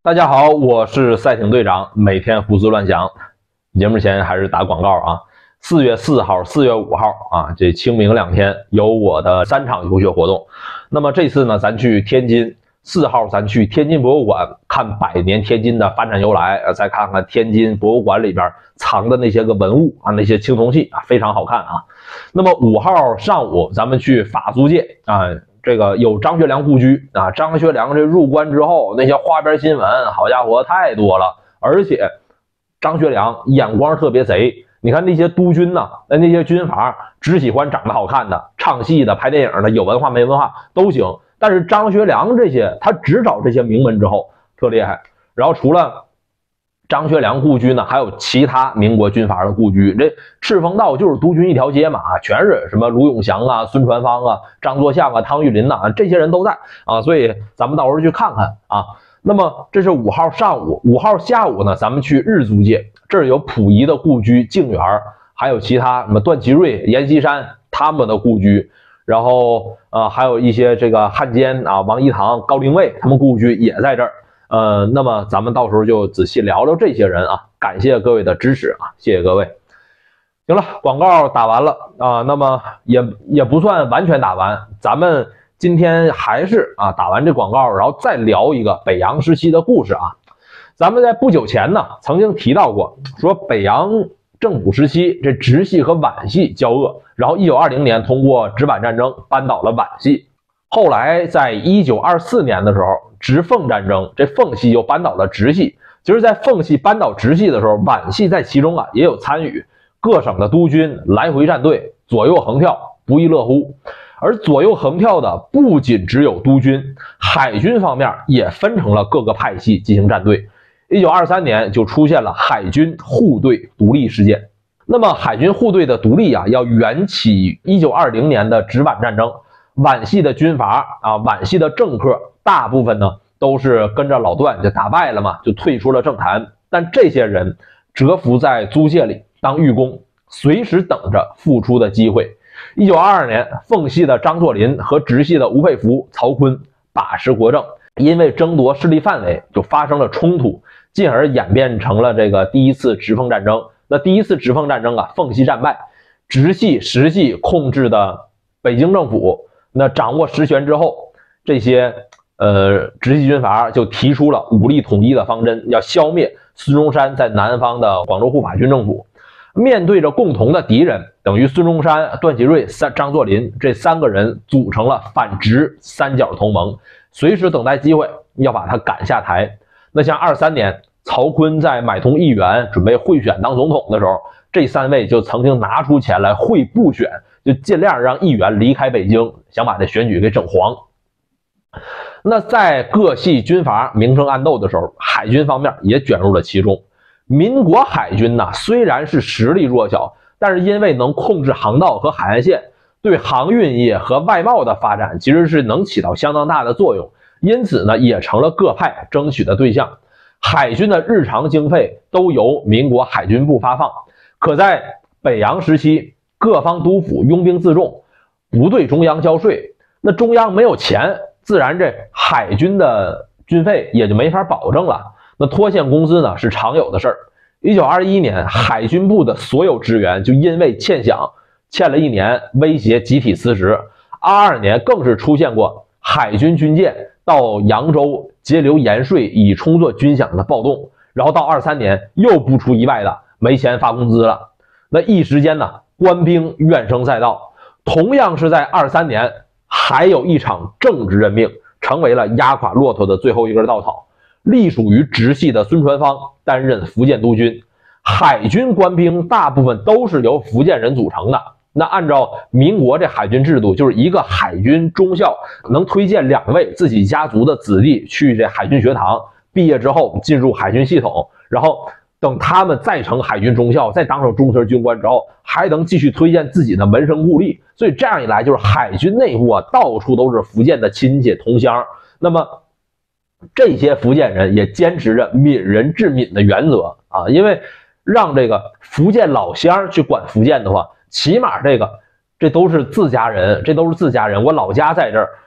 大家好，我是赛艇队长，每天胡思乱想。节目前还是打广告啊，4月4号、4月5号啊，这清明2天有我的3场游学活动。那么这次呢，咱去天津，4号咱去天津博物馆看100年天津的发展由来，再看看天津博物馆里边藏的那些个文物啊，那些青铜器啊，非常好看啊。那么5号上午咱们去法租界啊。这个有张学良故居啊，张学良这入关之后，那些花边新闻，好家伙，太多了。而且张学良眼光特别贼，你看那些督军呐，那些军阀只喜欢长得好看的，唱戏的、拍电影的，有文化没文化都行。但是张学良这些，他只找这些名门之后，特厉害。然后除了张学良故居呢，还有其他民国军阀的故居。这赤峰道就是督军一条街嘛，全是什么卢永祥啊、孙传芳啊、张作相啊、汤玉麟呐，这些人都在啊，所以咱们到时候去看看啊。那么这是5号上午，5号下午呢，咱们去日租界，这儿有溥仪的故居、静园，还有其他什么段祺瑞、阎锡山他们的故居，然后还有一些这个汉奸啊、王一堂、高凌卫他们故居也在这儿。那么咱们到时候就仔细聊聊这些人啊，感谢各位的支持啊，谢谢各位。行了，广告打完了啊，那么也不算完全打完，咱们今天还是打完这广告，然后再聊一个北洋时期的故事啊。咱们在不久前呢曾经提到过，说北洋政府时期这直系和皖系交恶，然后1920年通过直皖战争扳倒了皖系，后来在1924年的时候。直奉战争，这奉系又扳倒了直系。其实，在奉系扳倒直系的时候，皖系在其中也有参与。各省的督军来回站队，左右横跳，不亦乐乎。而左右横跳的不仅只有督军，海军方面也分成了各个派系进行站队。1923年就出现了海军护队独立事件。那么，海军护队的独立要缘起1920年的直皖战争。皖系的军阀皖系的政客。大部分呢都是跟着老段就打败了嘛，就退出了政坛。但这些人蛰伏在租界里当狱工，随时等着复出的机会。1922年，奉系的张作霖和直系的吴佩孚、曹锟把持国政，因为争夺势力范围就发生了冲突，进而演变成了这个第一次直奉战争。那第一次直奉战争奉系战败，直系实际控制的北京政府，那掌握实权之后，这些直系军阀就提出了武力统一的方针，要消灭孙中山在南方的广州护法军政府。面对着共同的敌人，等于孙中山、段祺瑞、张作霖这3个人组成了反直三角同盟，随时等待机会要把他赶下台。那像23年曹锟在买通议员准备贿选当总统的时候，这3位就曾经拿出钱来贿不选，就尽量让议员离开北京，想把这选举给整黄。那在各系军阀明争暗斗的时候，海军方面也卷入了其中。民国海军虽然是实力弱小，但是因为能控制航道和海岸线，对航运业和外贸的发展其实是能起到相当大的作用，因此呢也成了各派争取的对象。海军的日常经费都由民国海军部发放，可在北洋时期，各方督抚拥兵自重，不对中央交税，那中央没有钱，自然这海军的军费也就没法保证了。那拖欠工资呢是常有的事儿。1921年，海军部的所有职员就因为欠饷，欠了1年，威胁集体辞职。22年更是出现过海军军舰到扬州截留盐税以充作军饷的暴动。然后到23年又不出意外的没钱发工资了。那一时间官兵怨声载道。同样是在23年。还有一场政治任命，成为了压垮骆驼的最后一根稻草。隶属于直系的孙传芳担任福建督军，海军官兵大部分都是由福建人组成的。那按照民国这海军制度，就是一个海军中校能推荐2位自己家族的子弟去这海军学堂，毕业之后进入海军系统，然后等他们再成海军中校，再当上中层军官之后，还能继续推荐自己的门生故吏。所以这样一来，就是海军内部到处都是福建的亲戚同乡。那么这些福建人也坚持着闽人治闽的原则因为让这个福建老乡去管福建的话，起码这都是自家人，我老家在这儿，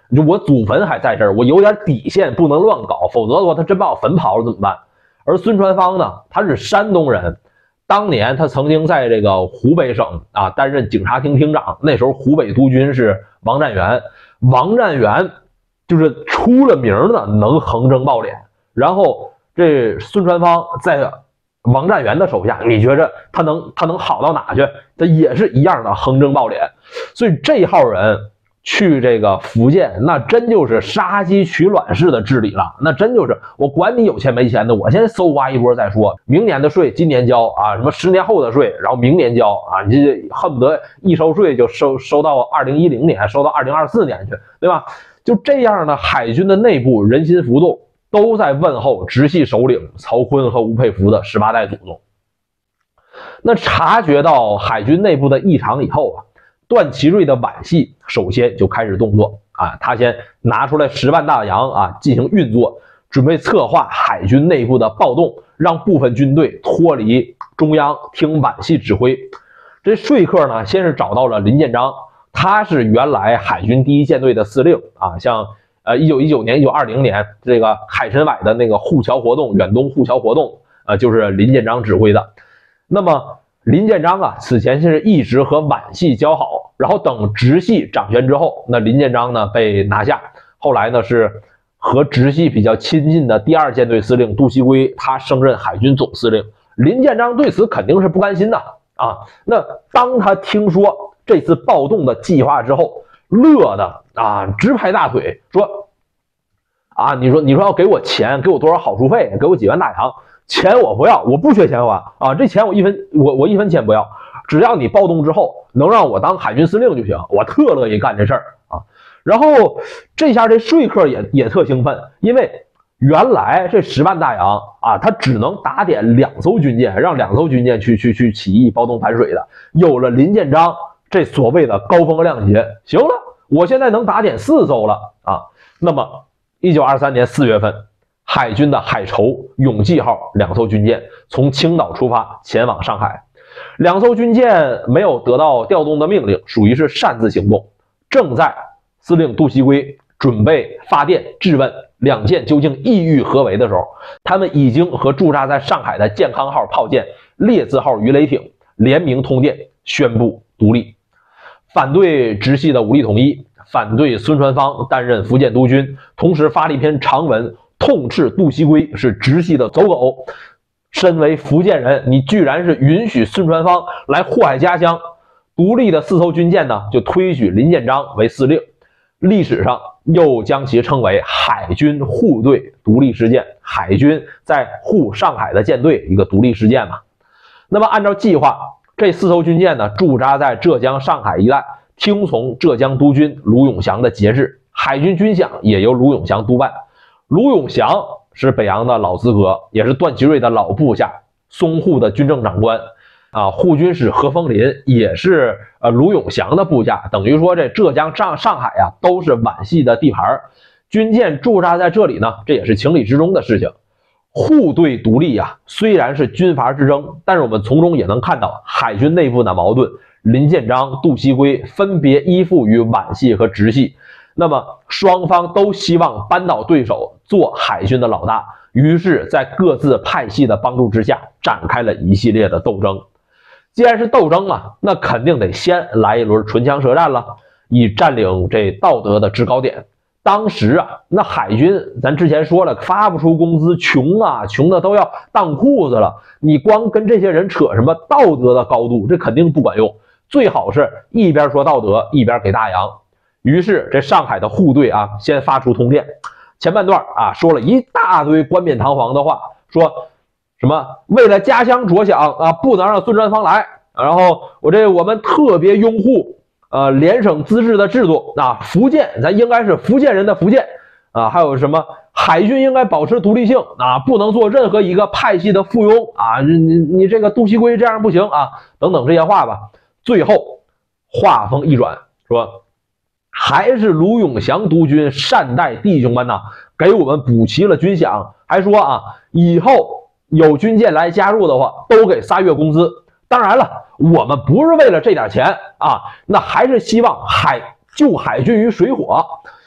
就我祖坟还在这儿，我有点底线，不能乱搞，否则的话他真把我坟刨了怎么办？而孙传芳呢，他是山东人，当年他曾经在这个湖北省啊担任警察厅厅长，那时候湖北督军是王占元，王占元就是出了名的能横征暴敛，然后这孙传芳在王占元的手下，你觉着他能好到哪去？他也是一样的横征暴敛，所以这号人去这个福建，那真就是杀鸡取卵式的治理了。那真就是我管你有钱没钱的，我先搜刮一波再说。明年的税今年交啊，什么10年后的税，然后明年交啊，你这恨不得一收税就收到2010年，收到2024年去，对吧？就这样的海军的内部人心浮动，都在问候直系首领曹锟和吴佩孚的18代祖宗。那察觉到海军内部的异常以后啊，段祺瑞的皖系首先就开始动作啊，他先拿出来10万大洋啊进行运作，准备策划海军内部的暴动，让部分军队脱离中央，听皖系指挥。这说客呢，先是找到了林建章，他是原来海军第1舰队的司令啊，像1919年、1920年这个海参崴的那个护侨活动，远东护侨活动就是林建章指挥的。那么林建章啊，此前是一直和皖系交好，然后等直系掌权之后，那林建章呢被拿下，后来呢是和直系比较亲近的第2舰队司令杜锡圭，他升任海军总司令。林建章对此肯定是不甘心的啊。那当他听说这次暴动的计划之后，乐的啊直拍大腿，说啊，你说要给我钱，给我多少好处费，给我几万大洋。钱我不要，我不缺钱花啊！这钱我一分钱不要，只要你暴动之后能让我当海军司令就行，我特乐意干这事儿啊！然后这下这说客也特兴奋，因为原来这10万大洋啊，他只能打点2艘军舰，让2艘军舰去起义暴动反水的。有了林建章这所谓的高风亮节，行了，我现在能打点4艘了啊！那么1923年4月份。海军的海筹、永济号2艘军舰从青岛出发，前往上海。2艘军舰没有得到调动的命令，属于是擅自行动。正在司令杜锡圭准备发电质问2舰究竟意欲何为的时候，他们已经和驻扎在上海的健康号炮舰、列字号鱼雷艇联名通电，宣布独立，反对直系的武力统一，反对孙传芳担任福建督军，同时发了一篇长文。痛斥杜锡圭是直系的走狗，身为福建人，你居然是允许孙传芳来祸害家乡。独立的4艘军舰呢，就推举林建章为司令，历史上又将其称为海军护队独立事件，海军在护上海的舰队一个独立事件嘛。那么按照计划，这4艘军舰呢驻扎在浙江、上海一带，听从浙江督军卢永祥的节制，海军军饷也由卢永祥督办。卢永祥是北洋的老资格，也是段祺瑞的老部下，淞沪的军政长官啊。护军使何风林也是卢永祥的部下，等于说这浙江、上海啊都是皖系的地盘，军舰驻扎在这里呢，这也是情理之中的事情。护队独立啊，虽然是军阀之争，但是我们从中也能看到海军内部的矛盾。林建章、杜锡圭分别依附于皖系和直系。那么双方都希望扳倒对手，做海军的老大，于是在各自派系的帮助之下，展开了一系列的斗争。既然是斗争啊，那肯定得先来一轮唇枪舌战了，以占领这道德的制高点。当时啊，那海军咱之前说了，发不出工资，穷啊，穷的都要当裤子了。你光跟这些人扯什么道德的高度，这肯定不管用。最好是一边说道德，一边给大洋。于是这上海的护队啊，先发出通电，前半段啊说了一大堆冠冕堂皇的话，说什么为了家乡着想啊，不能让孙传芳来，然后我们特别拥护联省自治的制度啊，福建咱应该是福建人的福建啊，还有什么海军应该保持独立性啊，不能做任何一个派系的附庸啊，你这个杜锡圭这样不行啊，等等这些话吧。最后话锋一转，说还是卢永祥督军善待弟兄们呐，给我们补齐了军饷，还说啊，以后有军舰来加入的话，都给3月工资。当然了，我们不是为了这点钱啊，那还是希望救海军于水火。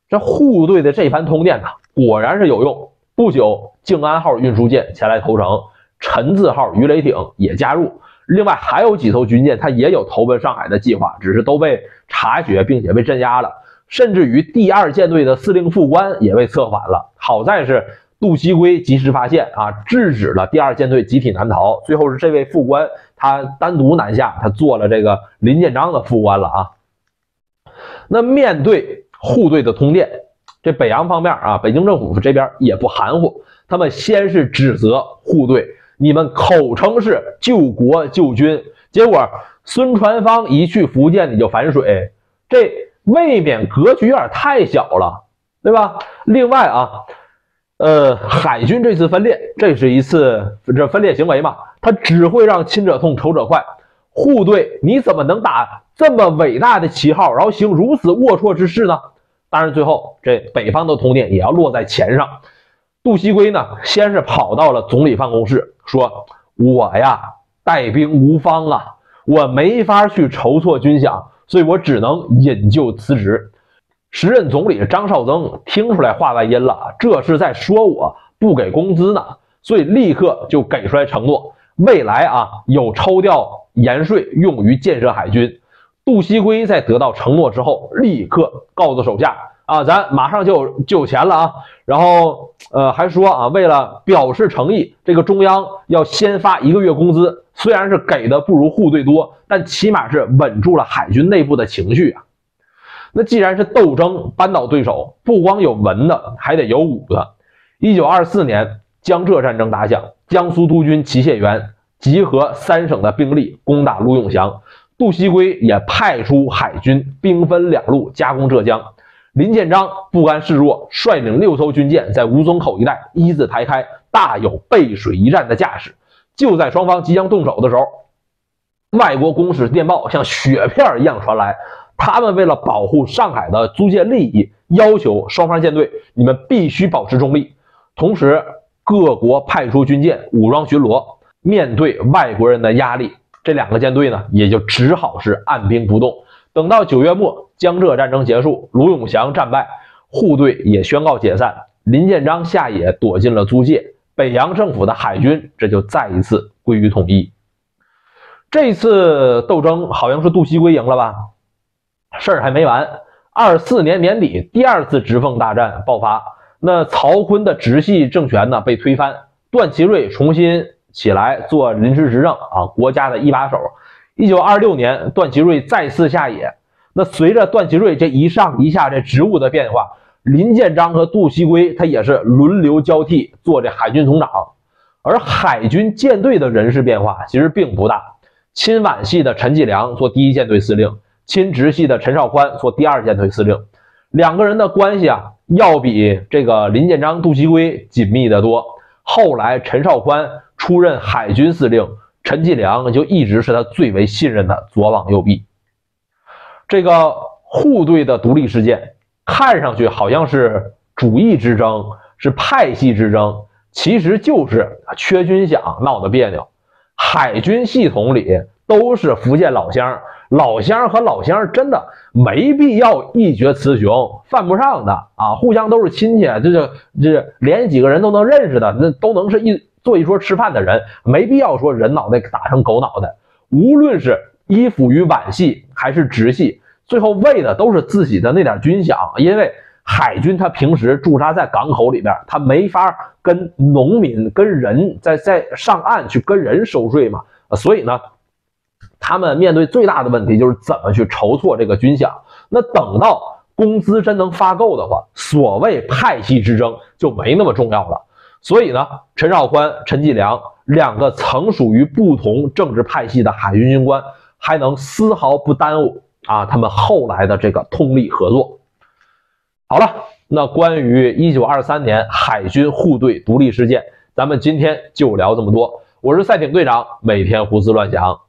这护队的这番通电呢，果然是有用。不久，静安号运输舰前来投诚，陈字号鱼雷艇也加入。另外还有几艘军舰，它也有投奔上海的计划，只是都被察觉并且被镇压了。甚至于第2舰队的司令副官也被策反了。好在是杜锡圭及时发现啊，制止了第2舰队集体南逃。最后是这位副官他单独南下，他做了这个林建章的副官了啊。那面对护队的通电，这北洋方面啊，北京政府这边也不含糊，他们先是指责护队，你们口称是救国救军，结果孙传芳一去福建你就反水，这未免格局有点太小了，对吧？另外啊，海军这次分裂，这是一次这分裂行为嘛，它只会让亲者痛仇者快。护队你怎么能打这么伟大的旗号，然后行如此龌龊之事呢？当然最后这北方的通电也要落在钱上。杜锡圭呢，先是跑到了总理办公室，说我呀带兵无方啊，我没法去筹措军饷，所以我只能引咎辞职。时任总理张绍曾听出来话外音了，这是在说我不给工资呢，所以立刻就给出来承诺，未来啊有抽调盐税用于建设海军。杜锡圭在得到承诺之后，立刻告诉手下啊，咱马上就有钱了啊。然后还说啊，为了表示诚意，这个中央要先发1个月工资，虽然是给的不如护队多，但起码是稳住了海军内部的情绪啊。那既然是斗争扳倒对手，不光有文的，还得有武的。1924年江浙战争打响，江苏督军祁谢元集合3省的兵力攻打卢永祥。杜锡圭也派出海军兵分2路加攻浙江。林建章不甘示弱，率领6艘军舰在吴淞口一带一字排开，大有背水一战的架势。就在双方即将动手的时候，外国公使电报像雪片一样传来，他们为了保护上海的租界利益，要求双方舰队你们必须保持中立。同时各国派出军舰武装巡逻，面对外国人的压力，这2个舰队呢也就只好是按兵不动。等到9月末，江浙战争结束，卢永祥战败，护队也宣告解散，林建章下野躲进了租界，北洋政府的海军这就再一次归于统一。这次斗争好像是杜锡圭赢了吧？事儿还没完。24年年底，第2次直奉大战爆发，那曹锟的直系政权呢被推翻，段祺瑞重新起来做临时执政啊，国家的一把手。1926年，段祺瑞再次下野。那随着段祺瑞这一上一下这职务的变化，林建章和杜锡圭他也是轮流交替做这海军总长。而海军舰队的人事变化其实并不大，亲皖系的陈济良做第1舰队司令，亲直系的陈绍宽做第2舰队司令。2个人的关系啊，要比这个林建章、杜锡圭紧密得多。后来陈绍宽出任海军司令，陈济良就一直是他最为信任的左膀右臂。这个护队的独立事件看上去好像是主义之争，是派系之争，其实就是缺军饷闹得别扭。海军系统里都是福建老乡，老乡和老乡真的没必要一决雌雄，犯不上的啊，互相都是亲戚，这连几个人都能认识的，那都能是坐一桌吃饭的人，没必要说人脑袋打成狗脑袋。无论是依附于皖系还是直系，最后为的都是自己的那点军饷，因为海军他平时驻扎在港口里边，他没法跟农民跟人在上岸去跟人收税嘛，所以呢他们面对最大的问题就是怎么去筹措这个军饷。那等到工资真能发够的话，所谓派系之争就没那么重要了。所以呢，陈绍宽、陈济良2个曾属于不同政治派系的海军军官，还能丝毫不耽误啊他们后来的这个通力合作。好了，那关于1923年海军护队独立事件，咱们今天就聊这么多。我是赛艇队长，每天胡思乱想。